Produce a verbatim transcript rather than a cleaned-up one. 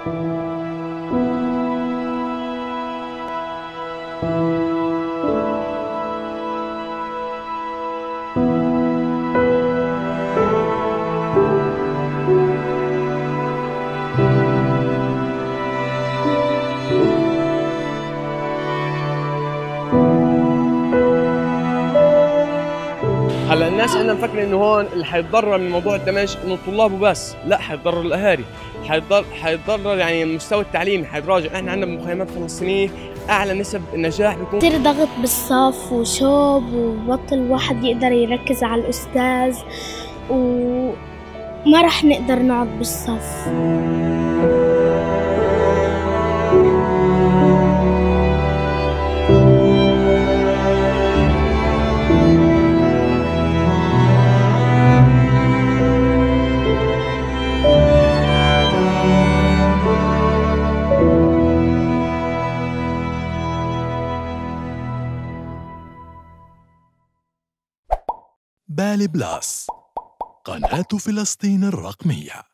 هلا الناس عندنا مفكرة انه هون اللي حيتضرر من موضوع الدمج انه الطلاب وبس، لا، حيتضرر الاهالي، حيتضرر حيتضرر يعني المستوى التعليمي حيتراجع. احنا عندنا بمخيمات فلسطينيه اعلى نسب النجاح بيكون كثير ضغط بالصف وشوب وبطل الواحد يقدر يركز على الاستاذ وما رح نقدر نقعد بالصف. بالي بلاس، قناة فلسطين الرقمية.